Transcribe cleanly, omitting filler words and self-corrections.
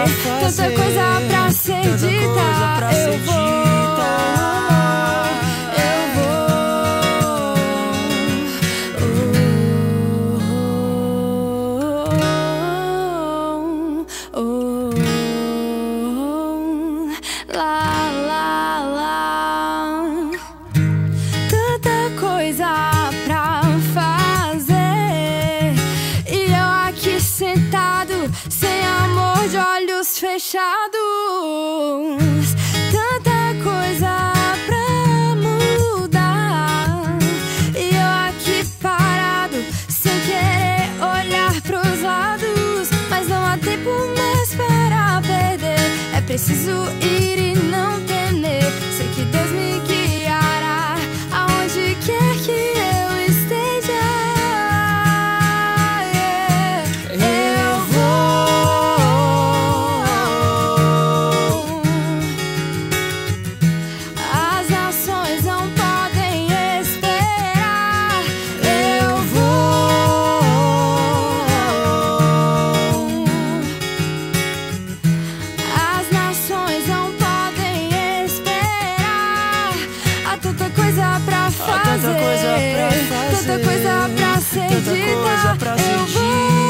tanta coisa pra ser dita. Eu vou. Tanta coisa pra fazer e eu aqui sentado, sem amor, de olhos fechados. Tanta coisa pra mudar e eu aqui parado, sem querer olhar pros lados. Mas não há tempo mais para perder, é preciso ir e não temer. Sei que Deus me guiará aonde quer que eu esteja. Eu vou. As nações não podem esperar. Eu vou. As nações não podem esperar. Há tanta coisa pra fazer, tanta coisa pra ser dita. Eu vou.